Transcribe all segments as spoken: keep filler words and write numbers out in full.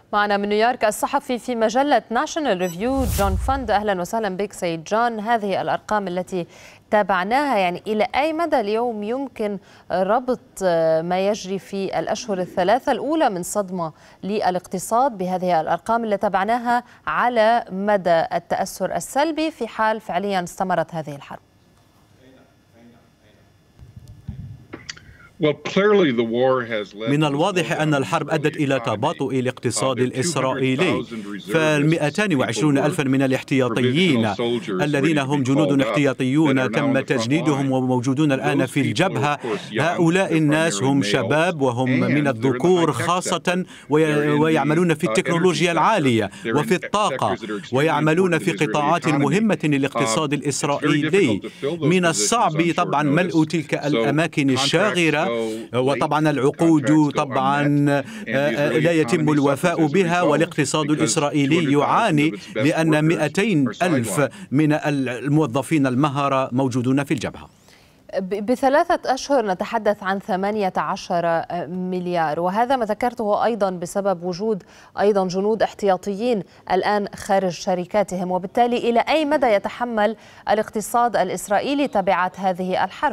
معنا من نيويورك الصحفي في مجلة ناشونال ريفيو جون فند. أهلا وسهلا بك سيد جون. هذه الأرقام التي تابعناها، يعني إلى أي مدى اليوم يمكن ربط ما يجري في الأشهر الثلاثة الأولى من صدمة للاقتصاد بهذه الأرقام اللي تابعناها على مدى التأثر السلبي في حال فعليا استمرت هذه الحرب؟ من الواضح أن الحرب أدت إلى تباطؤ الاقتصاد الإسرائيلي، فالمئتان وعشرون ألفا من الاحتياطيين الذين هم جنود احتياطيون تم تجنيدهم وموجودون الآن في الجبهة. هؤلاء الناس هم شباب وهم من الذكور خاصة، ويعملون في التكنولوجيا العالية وفي الطاقة، ويعملون في قطاعات مهمة للاقتصاد الإسرائيلي. من الصعب طبعا ملء تلك الأماكن الشاغرة، وطبعا العقود طبعا لا يتم الوفاء بها، والاقتصاد الإسرائيلي يعاني لأن مئتين ألف من الموظفين المهرة موجودون في الجبهة. بثلاثة أشهر نتحدث عن ثمانية عشر مليار، وهذا ما ذكرته أيضا بسبب وجود أيضا جنود احتياطيين الآن خارج شركاتهم، وبالتالي إلى أي مدى يتحمل الاقتصاد الإسرائيلي تبعات هذه الحرب؟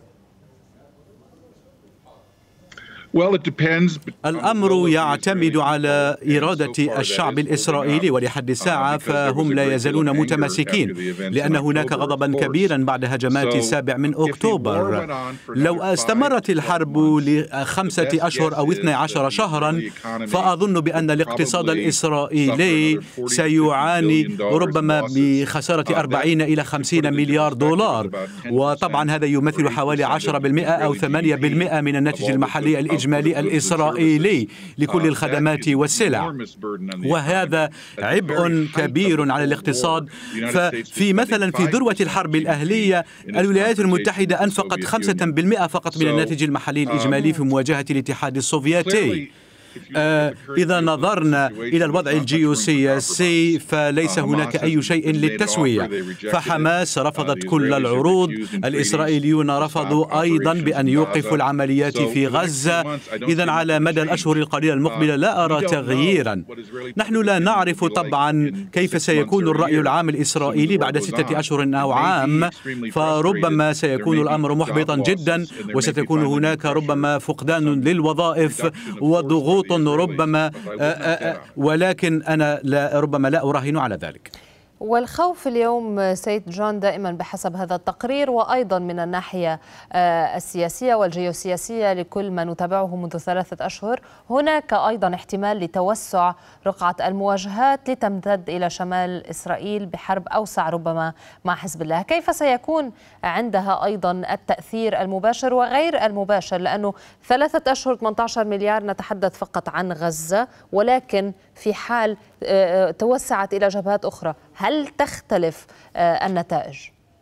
الأمر يعتمد على إرادة الشعب الإسرائيلي، ولحد الساعة فهم لا يزالون متمسكين، لأن هناك غضبا كبيرا بعد هجمات السابع من أكتوبر. لو استمرت الحرب لخمسة أشهر أو اثني عشر شهرا فأظن بأن الاقتصاد الإسرائيلي سيعاني ربما بخسارة أربعين إلى خمسين مليار دولار، وطبعا هذا يمثل حوالي عشرة بالمئة أو ثمانية بالمئة من الناتج المحلي الإجمالي الإسرائيلي لكل الخدمات والسلع، وهذا عبء كبير على الاقتصاد. ففي مثلا في ذروة الحرب الأهلية الولايات المتحدة أنفقت خمسة بالمئة فقط من الناتج المحلي الإجمالي في مواجهة الاتحاد السوفيتي. آه إذا نظرنا إلى الوضع الجيوسياسي فليس هناك أي شيء للتسوية، فحماس رفضت كل العروض، الإسرائيليون رفضوا أيضا بأن يوقفوا العمليات في غزة. إذا على مدى الأشهر القليلة المقبلة لا أرى تغييرا. نحن لا نعرف طبعا كيف سيكون الرأي العام الإسرائيلي بعد ستة أشهر أو عام، فربما سيكون الأمر محبطا جدا، وستكون هناك ربما فقدان للوظائف وضغوط ربما، ولكن أنا لا ربما لا أراهن على ذلك. والخوف اليوم سيد جون دائما بحسب هذا التقرير، وأيضا من الناحية السياسية والجيوسياسية لكل ما نتابعه منذ ثلاثة أشهر، هناك أيضا احتمال لتوسع رقعة المواجهات لتمتد إلى شمال إسرائيل بحرب أوسع ربما مع حزب الله. كيف سيكون عندها أيضا التأثير المباشر وغير المباشر؟ لأنه ثلاثة أشهر ثمانية عشر مليار نتحدث فقط عن غزة، ولكن في حال توسعت إلى جبهات أخرى هل تختلف النتائج؟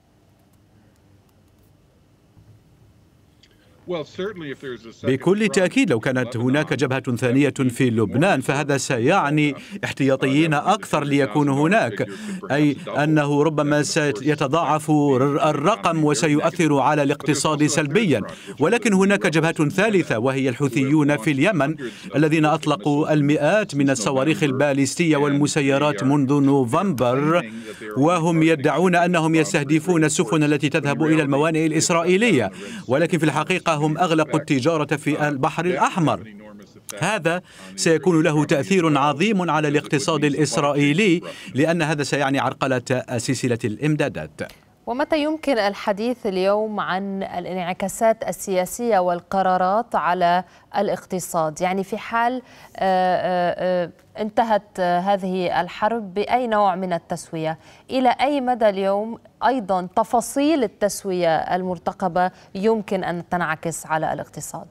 بكل تأكيد لو كانت هناك جبهة ثانية في لبنان فهذا سيعني احتياطيين أكثر ليكونوا هناك، أي أنه ربما سيتضاعف الرقم وسيؤثر على الاقتصاد سلبيا. ولكن هناك جبهة ثالثة وهي الحوثيون في اليمن الذين أطلقوا المئات من الصواريخ الباليستية والمسيرات منذ نوفمبر، وهم يدعون أنهم يستهدفون السفن التي تذهب إلى الموانئ الإسرائيلية، ولكن في الحقيقة هم أغلقوا التجارة في البحر الأحمر. هذا سيكون له تأثير عظيم على الاقتصاد الإسرائيلي، لأن هذا سيعني عرقلة سلسلة الإمدادات. ومتى يمكن الحديث اليوم عن الانعكاسات السياسية والقرارات على الاقتصاد؟ يعني في حال انتهت هذه الحرب بأي نوع من التسوية، إلى أي مدى اليوم أيضا تفاصيل التسوية المرتقبة يمكن أن تنعكس على الاقتصاد؟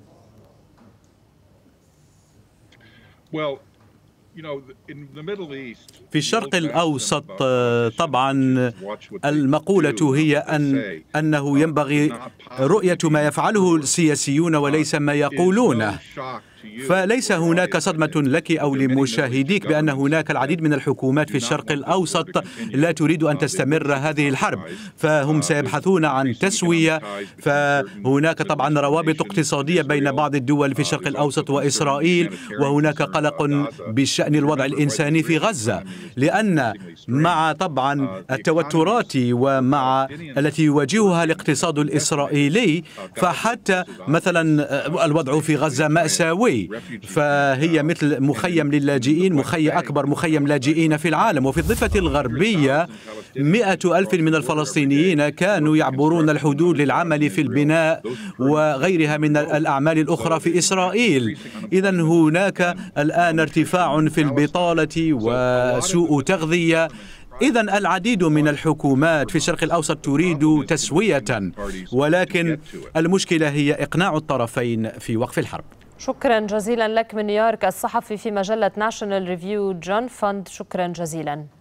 في الشرق الأوسط طبعا المقولة هي أن أنه ينبغي رؤية ما يفعله السياسيون وليس ما يقولونه. فليس هناك صدمة لك أو لمشاهديك بأن هناك العديد من الحكومات في الشرق الأوسط لا تريد أن تستمر هذه الحرب، فهم سيبحثون عن تسوية. فهناك طبعا روابط اقتصادية بين بعض الدول في الشرق الأوسط وإسرائيل، وهناك قلق بشأن الوضع الإنساني في غزة، لأن مع طبعا التوترات ومع التي يواجهها الاقتصاد الإسرائيلي، فحتى مثلا الوضع في غزة مأساوي، فهي مثل مخيم للاجئين، مخيم أكبر مخيم لاجئين في العالم. وفي الضفة الغربية مئة ألف من الفلسطينيين كانوا يعبرون الحدود للعمل في البناء وغيرها من الأعمال الأخرى في إسرائيل. إذن هناك الآن ارتفاع في البطالة وسوء تغذية. إذن العديد من الحكومات في الشرق الأوسط تريد تسوية، ولكن المشكلة هي إقناع الطرفين في وقف الحرب. شكرا جزيلا لك من نيويورك الصحفي في مجلة ناشونال ريفيو جون فوند، شكرا جزيلا.